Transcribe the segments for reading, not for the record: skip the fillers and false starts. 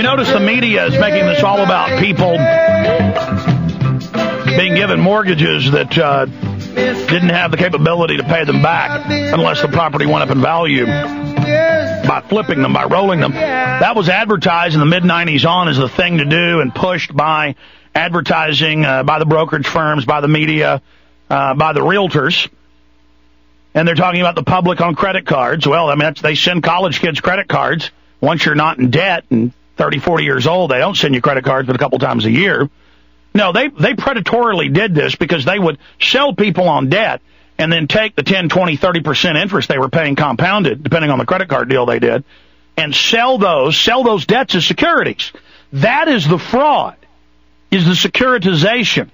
notice the media is making this all about people being given mortgages that didn't have the capability to pay them back unless the property went up in value by flipping them, by rolling them. That was advertised in the mid-'90s on as the thing to do and pushed by advertising, by the brokerage firms, by the media, by the realtors. And they're talking about the public on credit cards. Well, I mean, they send college kids credit cards. Once you're not in debt and 30, 40 years old, they don't send you credit cards but a couple times a year. No, they predatorily did this because they would sell people on debt and then take the 10, 20, 30% interest they were paying compounded, depending on the credit card deal they did, and sell those debts as securities. That is the fraud, is the securitization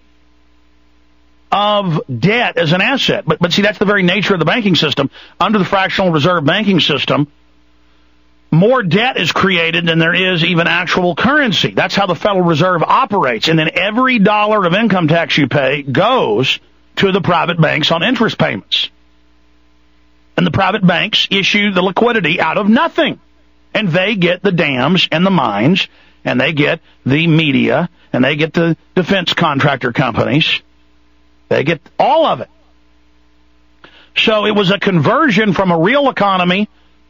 of debt as an asset. But see, that's the very nature of the banking system. Under the fractional reserve banking system, more debt is created than there is even actual currency. That's how the Federal Reserve operates. And then every dollar of income tax you pay goes to the private banks on interest payments. And the private banks issue the liquidity out of nothing. And they get the dams and the mines, and they get the media, and they get the defense contractor companies. They get all of it. So it was a conversion from a real economy.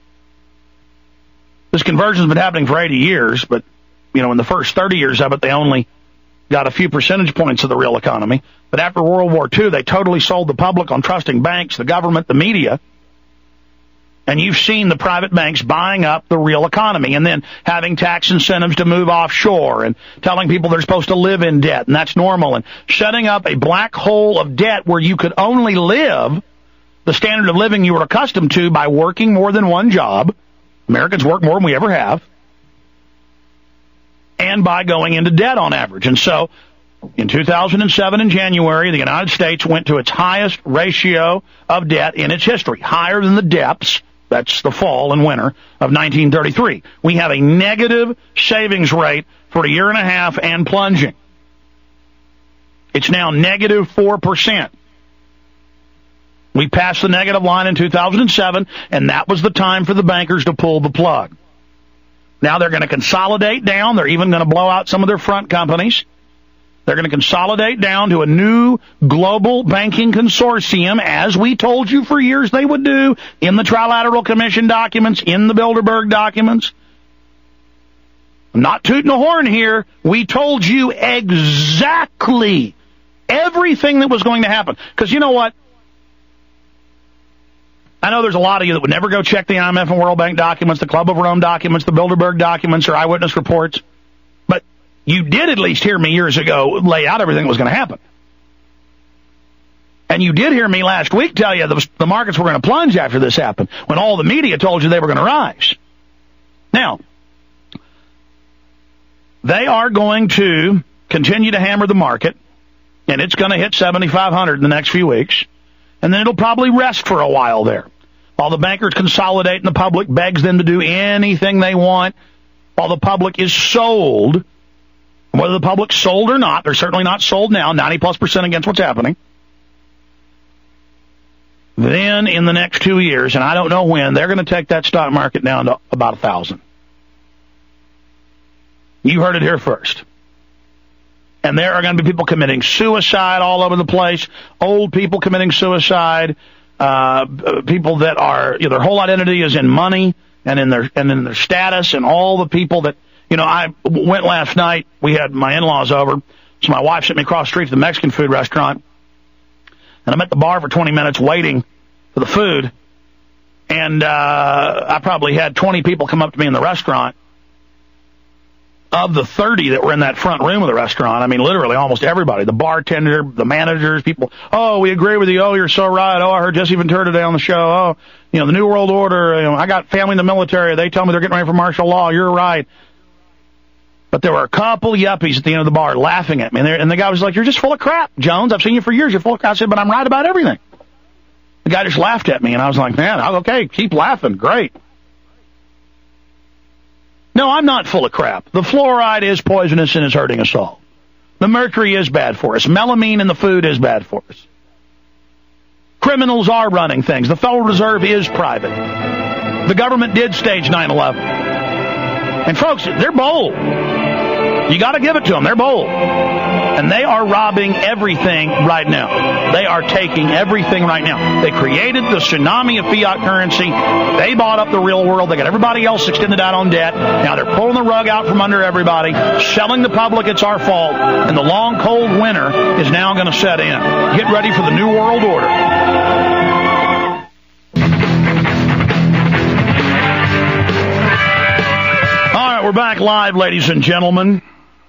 This conversion's been happening for 80 years, but, in the first 30 years of it, they only got a few percentage points of the real economy. But after World War II, they totally sold the public on trusting banks, the government, the media. And you've seen the private banks buying up the real economy and then having tax incentives to move offshore and telling people they're supposed to live in debt, and that's normal, and shutting up a black hole of debt where you could only live the standard of living you were accustomed to by working more than one job. Americans work more than we ever have. And by going into debt on average. And so, in 2007 in January, the United States went to its highest ratio of debt in its history, higher than the depths, that's the fall and winter, of 1933. We have a negative savings rate for a year and a half and plunging. It's now negative 4%. We passed the negative line in 2007, and that was the time for the bankers to pull the plug. Now they're going to consolidate down. They're even going to blow out some of their front companies. They're going to consolidate down to a new global banking consortium, as we told you for years they would do in the Trilateral Commission documents, in the Bilderberg documents. I'm not tooting a horn here. We told you exactly everything that was going to happen. Because you know what? I know there's a lot of you that would never go check the IMF and World Bank documents, the Club of Rome documents, the Bilderberg documents, or eyewitness reports. But you did at least hear me years ago lay out everything that was going to happen. And you did hear me last week tell you the markets were going to plunge after this happened, when all the media told you they were going to rise. Now, they are going to continue to hammer the market, and it's going to hit 7,500 in the next few weeks. And then it'll probably rest for a while there, while the bankers consolidate and the public begs them to do anything they want, while the public is sold. Whether the public's sold or not, they're certainly not sold now, 90+% against what's happening. Then in the next 2 years, and I don't know when, they're going to take that stock market down to about 1,000. You heard it here first. And there are going to be people committing suicide all over the place, old people committing suicide, people that are, their whole identity is in money and in their status, and all the people that, I went last night, we had my in-laws over, so my wife sent me across the street to the Mexican food restaurant, and I'm at the bar for 20 minutes waiting for the food, and I probably had 20 people come up to me in the restaurant. Of the 30 that were in that front room of the restaurant, I mean, literally almost everybody, the bartender, the managers, people, oh, we agree with you, oh, you're so right, oh, I heard Jesse Ventura today on the show, oh, the New World Order, I got family in the military, they tell me they're getting ready for martial law, you're right. But there were a couple yuppies at the end of the bar laughing at me, and the guy was like, you're just full of crap, Jones, I've seen you for years, you're full of crap. I said, but I'm right about everything. The guy just laughed at me, and I was like, man, okay, keep laughing, great. No, I'm not full of crap. The fluoride is poisonous and is hurting us all. The mercury is bad for us. Melamine in the food is bad for us. Criminals are running things. The Federal Reserve is private. The government did stage 9/11. And folks, they're bold. You got to give it to them. They're bold. And they are robbing everything right now. They are taking everything right now. They created the tsunami of fiat currency. They bought up the real world. They got everybody else extended out on debt. Now they're pulling the rug out from under everybody, selling the public it's our fault, and the long, cold winter is now going to set in. Get ready for the New World Order. All right, we're back live, ladies and gentlemen.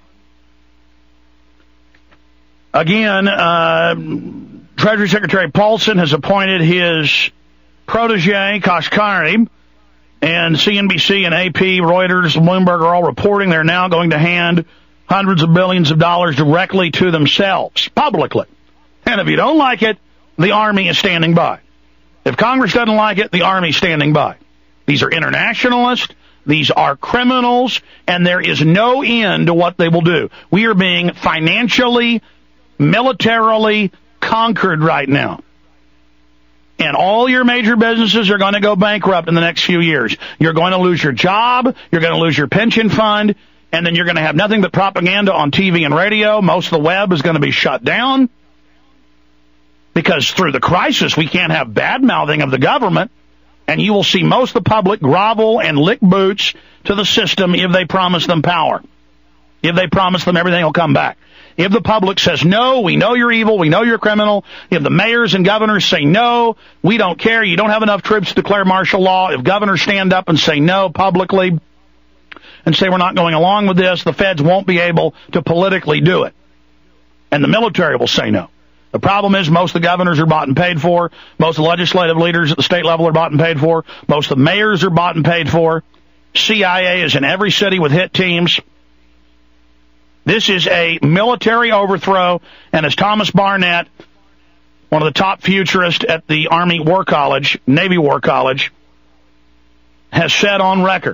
Again, Treasury Secretary Paulson has appointed his protege, Kashkari, and CNBC and AP, Reuters, Bloomberg are all reporting they're now going to hand hundreds of billions of dollars directly to themselves, publicly. And if you don't like it, the Army is standing by. If Congress doesn't like it, the Army is standing by. These are internationalists. These are criminals, and there is no end to what they will do. We are being financially, militarily conquered right now. And all your major businesses are going to go bankrupt in the next few years. You're going to lose your job, you're going to lose your pension fund, and then you're going to have nothing but propaganda on TV and radio. Most of the web is going to be shut down. Because through the crisis, we can't have bad-mouthing of the government, and you will see most of the public grovel and lick boots to the system if they promise them power. If they promise them everything will come back. If the public says, no, we know you're evil, we know you're a criminal. If the mayors and governors say, no, we don't care, you don't have enough troops to declare martial law. If governors stand up and say no publicly and say we're not going along with this, the feds won't be able to politically do it. And the military will say no. The problem is most of the governors are bought and paid for. Most of the legislative leaders at the state level are bought and paid for. Most of the mayors are bought and paid for. CIA is in every city with hit teams. This is a military overthrow, and as Thomas Barnett, one of the top futurists at the Army War College, Navy War College, has said on record,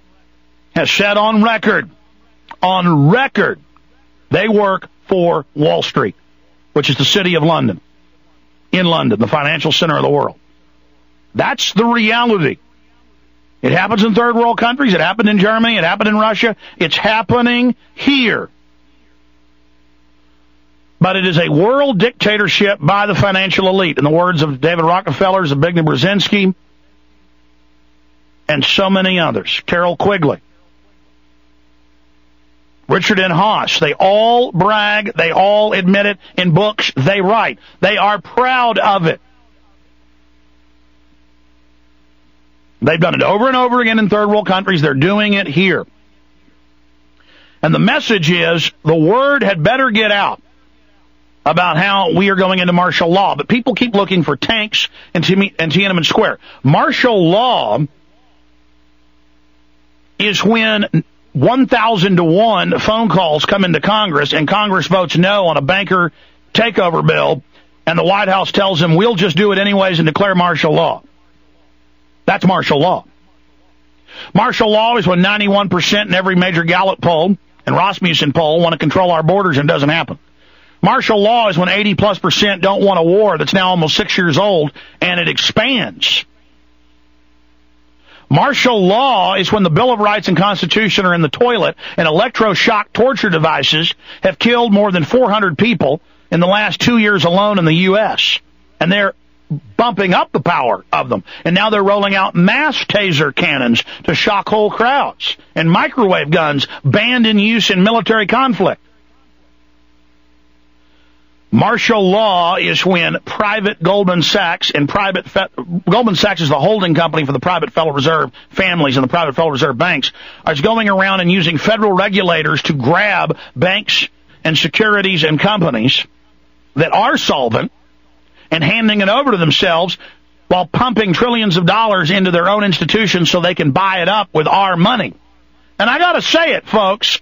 they work for Wall Street, which is the city of London, in London, the financial center of the world. That's the reality. It happens in third world countries. It happened in Germany. It happened in Russia. It's happening here. But it is a world dictatorship by the financial elite, in the words of David Rockefeller, Zbigniew Brzezinski, and so many others. Carol Quigley, Richard N. Haas. They all brag. They all admit it in books they write. They are proud of it. They've done it over and over again in third world countries. They're doing it here. And the message is the word had better get out about how we are going into martial law. But people keep looking for tanks in Tiananmen Square. Martial law is when 1,000 to 1 phone calls come into Congress, and Congress votes no on a banker takeover bill, and the White House tells them, we'll just do it anyways and declare martial law. That's martial law. Martial law is when 91% in every major Gallup poll and Rasmussen poll want to control our borders, and it doesn't happen. Martial law is when 80+% don't want a war that's now almost 6 years old, and it expands. Martial law is when the Bill of Rights and Constitution are in the toilet, and electroshock torture devices have killed more than 400 people in the last 2 years alone in the U.S., and they're bumping up the power of them. And now they're rolling out mass taser cannons to shock whole crowds, and microwave guns banned in use in military conflict. Martial law is when private Goldman Sachs and Goldman Sachs is the holding company for the private Federal Reserve families and the private Federal Reserve banks, is going around and using federal regulators to grab banks and securities and companies that are solvent and handing it over to themselves while pumping trillions of dollars into their own institutions so they can buy it up with our money. And I got to say it, folks.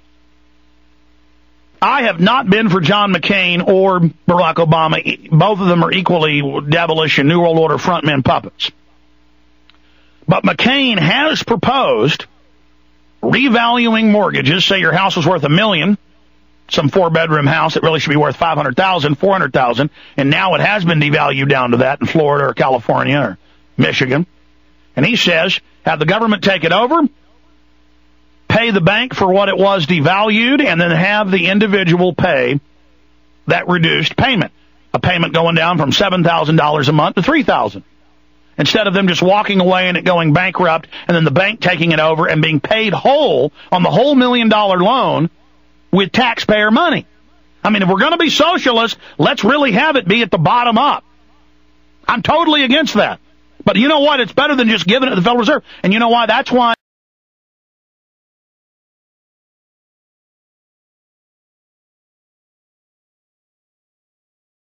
I have not been for John McCain or Barack Obama. Both of them are equally devilish and New World Order frontmen puppets. But McCain has proposed revaluing mortgages. Say your house was worth $1 million, some 4-bedroom house that really should be worth $500,000, $400,000, and now it has been devalued down to that in Florida or California or Michigan. And he says, have the government take it over, pay the bank for what it was devalued, and then have the individual pay that reduced payment. A payment going down from $7,000 a month to $3,000. Instead of them just walking away and it going bankrupt, and then the bank taking it over and being paid whole on the whole $1 million loan with taxpayer money. I mean, if we're going to be socialist, let's really have it be at the bottom up. I'm totally against that. But you know what? It's better than just giving it to the Federal Reserve. And you know why? That's why